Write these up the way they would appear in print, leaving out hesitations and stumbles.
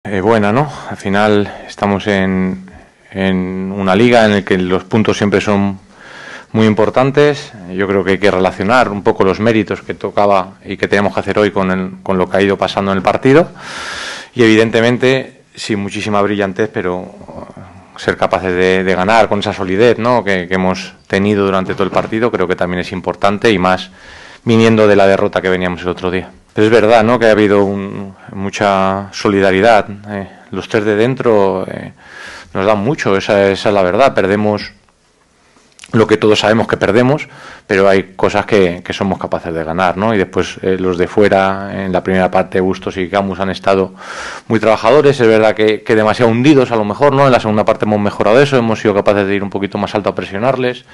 Buena, ¿no? Al final estamos en una liga en la que los puntos siempre son muy importantes. Yo creo que hay que relacionar un poco los méritos que tocaba y que tenemos que hacer hoy con lo que ha ido pasando en el partido. Y evidentemente, sin muchísima brillantez, pero ser capaces de ganar con esa solidez, ¿no?, que hemos tenido durante todo el partido, creo que también es importante, y más viniendo de la derrota que veníamos el otro día. Pero es verdad, ¿no?, que ha habido mucha solidaridad. Los tres de dentro nos dan mucho, esa es la verdad. Perdemos lo que todos sabemos que perdemos, pero hay cosas que somos capaces de ganar, ¿no? Y después los de fuera, en la primera parte, Bustos y Camus han estado muy trabajadores. Es verdad que demasiado hundidos a lo mejor, ¿no? En la segunda parte hemos mejorado eso, hemos sido capaces de ir un poquito más alto a presionarles.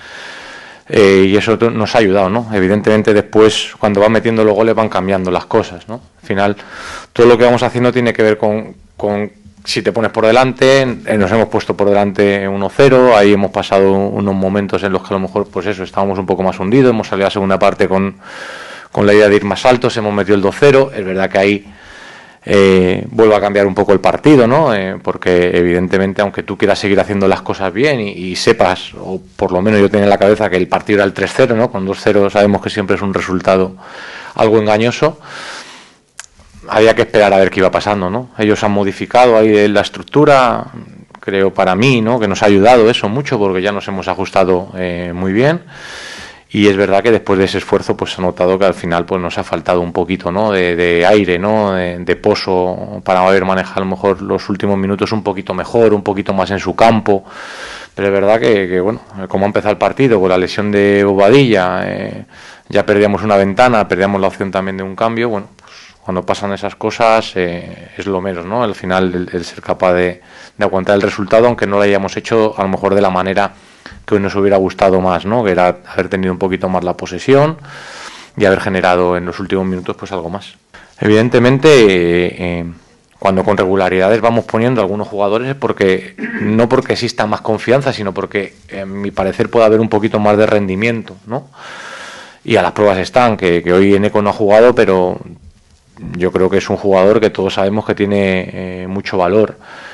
Y eso nos ha ayudado, ¿no? Evidentemente después, cuando van metiendo los goles, van cambiando las cosas, ¿no? Al final, todo lo que vamos haciendo tiene que ver con si te pones por delante. Nos hemos puesto por delante 1-0, ahí hemos pasado unos momentos en los que a lo mejor, pues eso, estábamos un poco más hundidos, hemos salido a la segunda parte con la idea de ir más altos, hemos metido el 2-0, es verdad que ahí vuelve a cambiar un poco el partido, ¿no? Porque evidentemente, aunque tú quieras seguir haciendo las cosas bien y sepas, o por lo menos yo tenía en la cabeza que el partido era el 3-0, ¿no? Con 2-0 sabemos que siempre es un resultado algo engañoso. Había que esperar a ver qué iba pasando, ¿no? Ellos han modificado ahí la estructura, creo, para mí, ¿no?, que nos ha ayudado eso mucho, porque ya nos hemos ajustado muy bien. Y es verdad que después de ese esfuerzo, pues se ha notado que al final pues nos ha faltado un poquito, ¿no?, de aire, ¿no?, de pozo, para haber manejado a lo mejor los últimos minutos un poquito mejor, un poquito más en su campo. Pero es verdad que bueno, como ha empezado el partido con la lesión de Bobadilla, ya perdíamos una ventana, perdíamos la opción también de un cambio. Bueno, pues cuando pasan esas cosas es lo menos, ¿no? Al final el ser capaz de aguantar el resultado, aunque no lo hayamos hecho a lo mejor de la manera que hoy nos hubiera gustado más, ¿no?, que era haber tenido un poquito más la posesión y haber generado en los últimos minutos pues algo más. Evidentemente, cuando con regularidades vamos poniendo a algunos jugadores, es porque no porque exista más confianza, sino porque, en mi parecer, puede haber un poquito más de rendimiento, ¿no? Y a las pruebas están, que hoy Eneco no ha jugado, pero yo creo que es un jugador que todos sabemos que tiene mucho valor.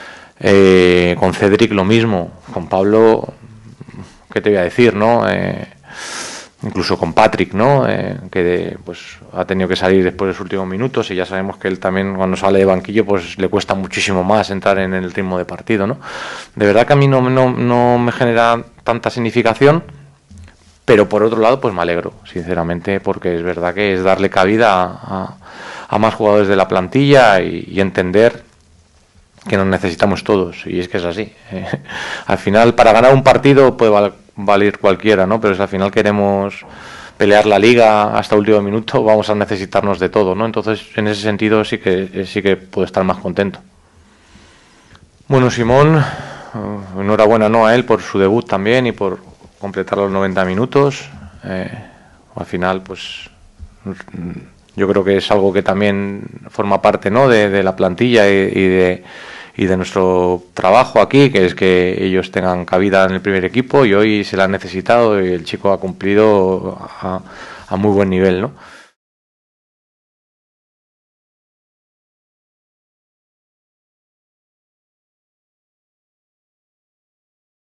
Con Cedric lo mismo, con Pablo, ¿qué te voy a decir, no? Incluso con Patrick, ¿no? Que pues ha tenido que salir después de los últimos minutos, y ya sabemos que él también, cuando sale de banquillo, pues le cuesta muchísimo más entrar en el ritmo de partido, ¿no? De verdad que a mí no me genera tanta significación, pero por otro lado pues me alegro, sinceramente, porque es verdad que es darle cabida a más jugadores de la plantilla y entender que nos necesitamos todos, y es que es así. Al final, para ganar un partido puede valer cualquiera, ¿no? Pero si al final queremos pelear la liga hasta el último minuto, vamos a necesitarnos de todo, ¿no? Entonces, en ese sentido sí que puedo estar más contento. Bueno, Simón, enhorabuena, ¿no?, a él por su debut también y por completar los 90 minutos. Al final, pues yo creo que es algo que también forma parte, ¿no?, de la plantilla y de nuestro trabajo aquí, que es que ellos tengan cabida en el primer equipo, y hoy se la han necesitado y el chico ha cumplido a muy buen nivel, ¿no?